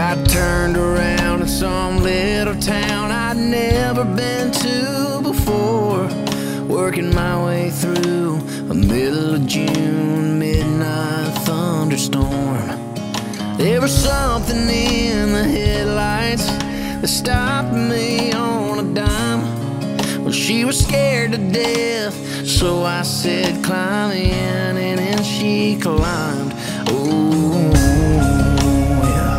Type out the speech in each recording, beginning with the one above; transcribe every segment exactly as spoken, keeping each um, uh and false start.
I turned around in some little town I'd never been to before, working my way through a middle of June midnight thunderstorm. There was something in the headlights that stopped me on a dime. Well, she was scared to death, so I said, climb in, and then she climbed. Oh, yeah.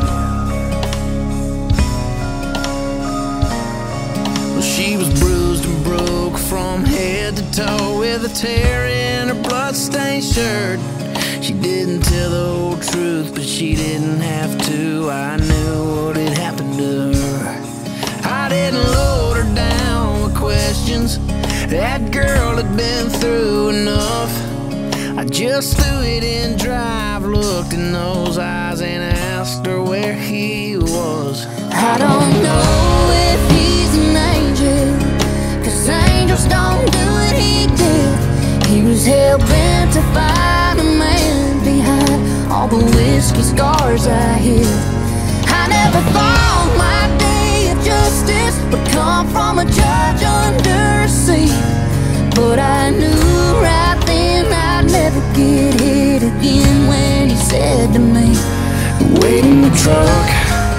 Well, she was bruised and broke from head to toe, with a tear in her bloodstained shirt. She didn't tell the whole truth, but she didn't have to. I knew what had happened to her. I didn't load her down with questions. That girl had been through enough. I just threw it in drive, looked in those eyes, and asked her where he was. I don't know if he's an angel, 'cause angels don't do what he did. He was hell-bent to find a man behind all the whiskey scars I hid. I never thought my day of justice would come from a judge under a sea, but I knew right then I'd never get hit again when he said to me, wait in the truck,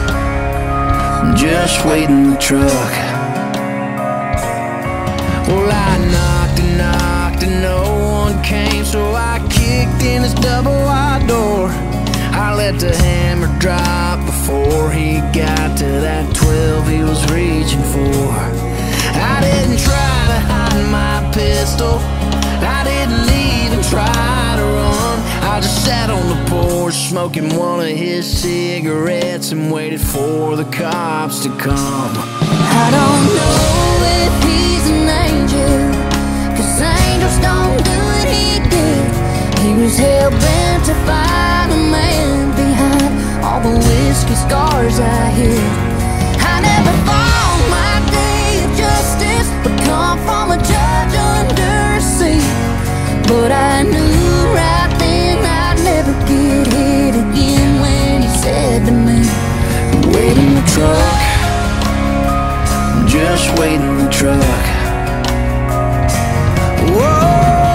just wait in the truck. Well, I knocked and knocked and no one came, so I kicked in his double wide door. I let the hammer drop before he got to that twelve he was reaching for. I didn't try to hide my pistol, I didn't even try to run. I just sat on the porch smoking one of his cigarettes and waited for the cops to come. I don't know if he's an angel, 'cause angels don't do what he did. He was hell-bent to find a man behind all the whiskey scars I hid. I never thought my day of justice would come from a judge under a sea, but I knew right then I'd never get hit again when he said to me, wait in the truck, just wait in the truck. Whoa.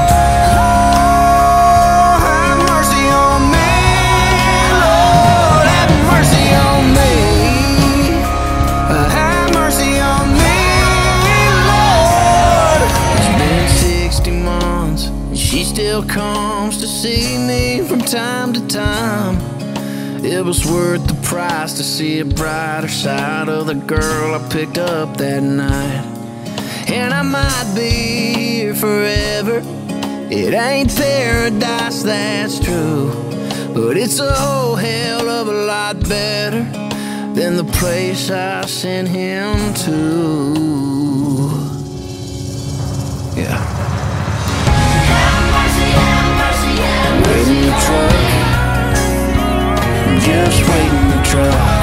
Still comes to see me from time to time. It was worth the price to see a brighter side of the girl I picked up that night. And I might be here forever, it ain't paradise, that's true, but it's a whole hell of a lot better than the place I sent him to. Yeah. Wait in the truck, just wait in the truck.